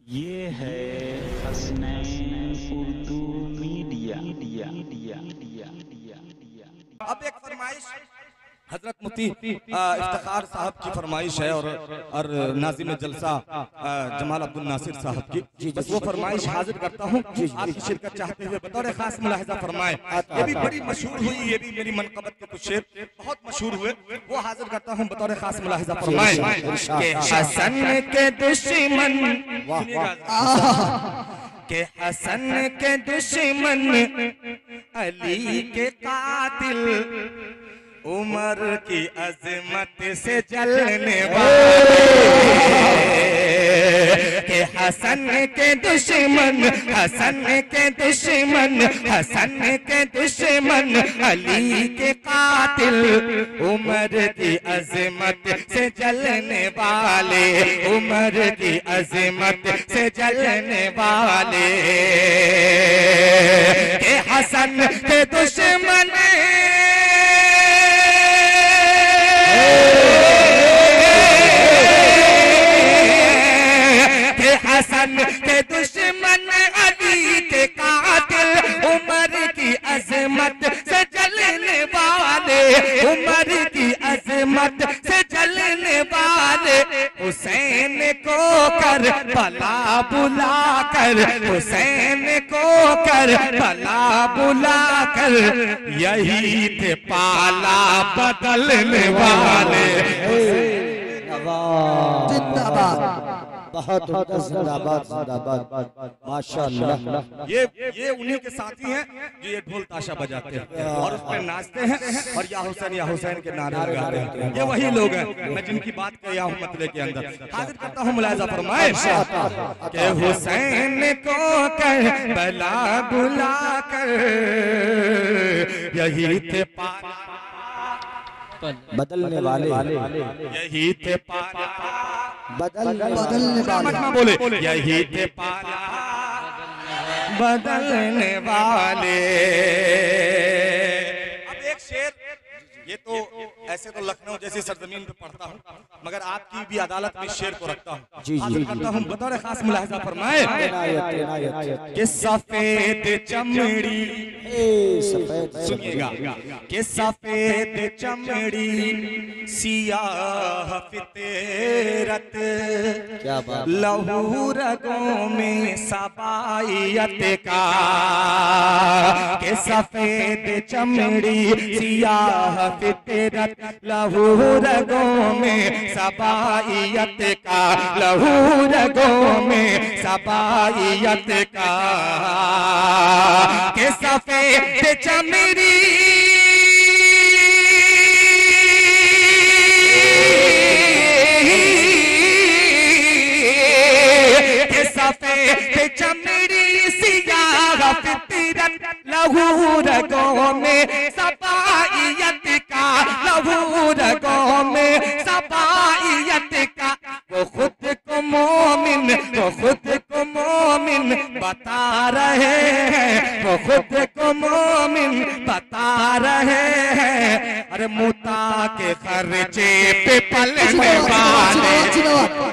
ये है हसनैन उर्दू मीडिया। अब एक फरमाइश हजरत मुफ्ती इफ्तिखार साहब की फरमाइश है और नाज़िम जलसा जमाल अब्दुल नासिर साहब की, बस वो फरमाइश हाजिर करता हूँ आपकी शिरकत चाहते हुए बतौर खास मुलाहिजा फरमाए। ये भी बड़ी मशहूर हुई, ये भी मेरी मनक़बत के कुछ शेर बहुत मशहूर हुए, वो हाजिर करता हूँ बतौर खास मुलाहिजा फरमाए। हसन के दुश्मन के हसन के दुश्मन अली के कातिल उमर की अजमत से जलने वाले के हसन के दुश्मन, हसन के दुश्मन, हसन के दुश्मन अली के कातिल उमर की अजमत से जलने वाले, उमर की अजमत से जलने वाले के हसन के दुश्मन हसन के दुश्मन अली के कातिल उमर की अजमत से जलने वाले, उमर की अजमत से जलने वाले हुसैन को कर भला बुला कर, हुसैन को कर भला बुला कर यही थे पाला बदलने वाले। जिंदाबाद, बहुत जिंदाबाद जिंदाबाद, माशाअल्लाह। ये उन्हीं के साथी हैं जो ये ढोल ताशा बजाते हैं और उस पर नाचते हैं और या हुसैन के नारे लगाते हैं। ये वही लोग हैं मैं जिनकी बात कर रहा हूँ मतले के अंदर। हाजिर करता हूँ मुलाहिजा फरमाए कि हुसैन को कर बला बुला कर यही थे बदलने वाले, यही थे पाला बदलने वाले, बोले यही थे पाला बदलने वाले। अब एक शेर, ये तो ऐसे तो लखनऊ जैसी सरजमीन पे पढ़ता हूँ मगर आपकी भी अदालत में शेर को रखता हूँ। जी जी करता हूँ बतौर खास मुलाहिजा फरमाए कि सफेद चमड़ी, सुनिएगा कि सफेद चमड़ी सियाह फितरत क्या बात, लहू रगों में सबायत का, के सफेद चमड़ी सियाह फितरत लहू रगों में सबायत का, लहू रगों में सबायत का, के सफेद चमड़ी सफेद चमड़ी सियाह फितरत लहू रगों में सबायत का, लहू रगों में सबायत का, वो खुद को मोमिन, वो खुद को मोमिन बता रहे हैं, वो खुद को मोमिन बता रहे हैं। अरे मुता के खर्चे पे पलने वाले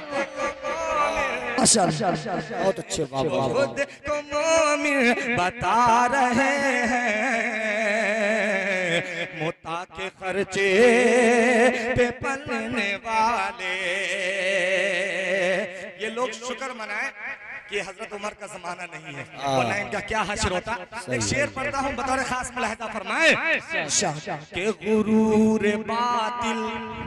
बहुत अच्छे, खुद को मोमिन बता रहे हैं, मुता के खर्चे पे पलने वाले। ये लोग शुक्र मनाए कि हजरत उमर का जमाना नहीं है, वरना इनका क्या हश्र होता। एक शेर पढ़ता हूँ बतौर खास मुलाहिजा फरमाए कि गुरूर बातिल,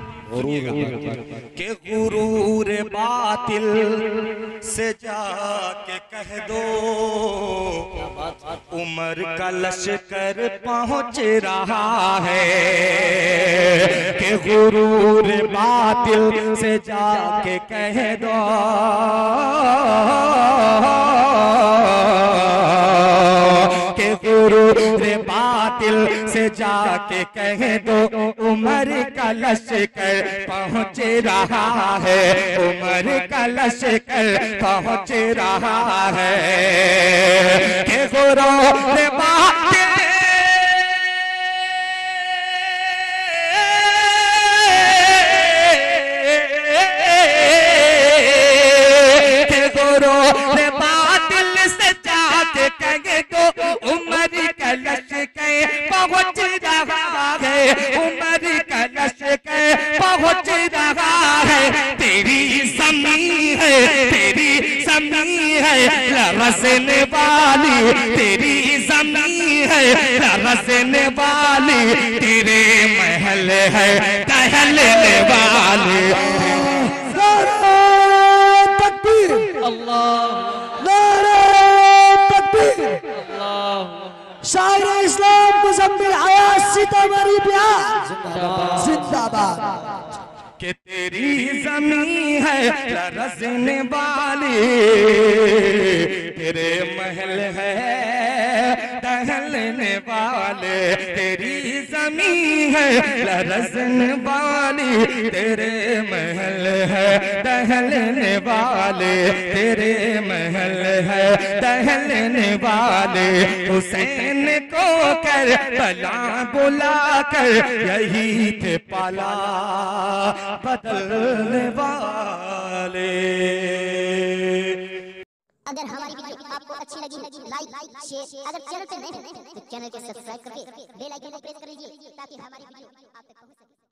के गुरूर बातिल से जाके कह दो उमर का लश्कर पहुंच रहा है, के गुरूर बातिल से जाके कह दो के गुरूर बातिल से जाके कह दो उमर का लश्कर पहुंच रहा है, उमर का लश्कर पहुंच रहा है, के गुरूर बातिल है रसने वाली, तेरी ज़मीं है रसने वाली, तेरे महल है टहलने वाली। शायर इस्लाम मुज़म्मिल हयात सीतामढ़ी बिहार जिंदाबाद। कि तेरी ज़मीं है रसने वाली, तेरे महल है टहलने वाले, तेरी ज़मीं है रसने वाली, तेरे महल है टहलने वाले, तेरे महल है टहलने वाले। हुसैन को कर बला बुला कर यही थे पाला बदलने वाले। अगर हमारी वीडियो आपको अच्छी लगी लाइक शेयर, अगर चैनल पे नए हैं तो चैनल को सब्सक्राइब करके बेल आइकन को प्रेस कर लीजिए ताकि हमारी वीडियो आप तक पहुंच सके।